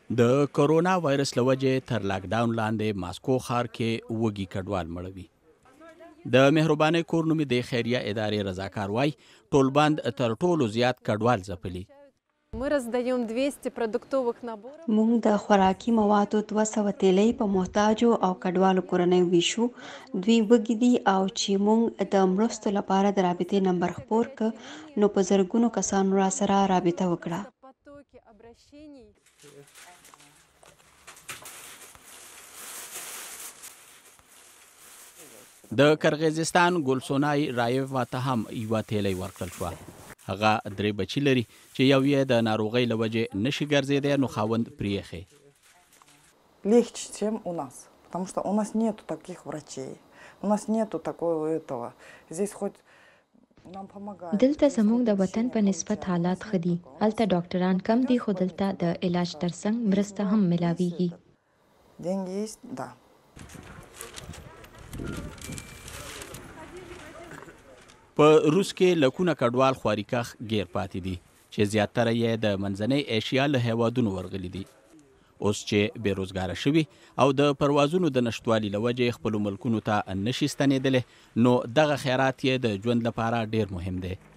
د کرونا وایرس له وجې تر لاکډاون لاندې ماسکو ښار کې وږي کډوال مړوي. د مهربانۍ کور نومې د خیریه ادارې رضاکار وای ټولبند تر ټولو زیات کډوال ځپلي. موږ د خوراکي موادو 200 تیلۍ په محتاجو او کډوالو کورنیو ویشو. دوی وږي دي او چې موږ د مرستو لپاره د رابطې نمبر خپور ک نو په زرګونو کسانو را سره رابطه وکړه. د کرغیزستان ګلسونای رایوا ته هم یوه تیلۍ ورکړل شوه. هغه 3 بچي لري چې یو یې د ناروغۍ له وجې نشي ګرځېدی نو خاوند پرې ایښی. Легче, чем у нас, потому что у нас нету таких врачей, у нас нету такого этого. Здесь хоть нам помогают. دلته زموږ د وطن په نسبت حالات ښه دي. هلته ډاکټران کم دي خو دلته د علاج ترڅنګ مرسته هم ملاویږي. Деньги есть, да. په روس کې لکونه کډوال خواریکښ ګیر پاتې دي چې زیاتره یې د منځنۍ ایشیا له هیوادونو ورغلي دي. اوس چې بېروزګاره شوي او د پروازونو د نشتوالي له وجې خپلو ملکونو ته نشي ستنېدلی نو دغه خیرات یې د ژوند لپاره ډېر مهم دی.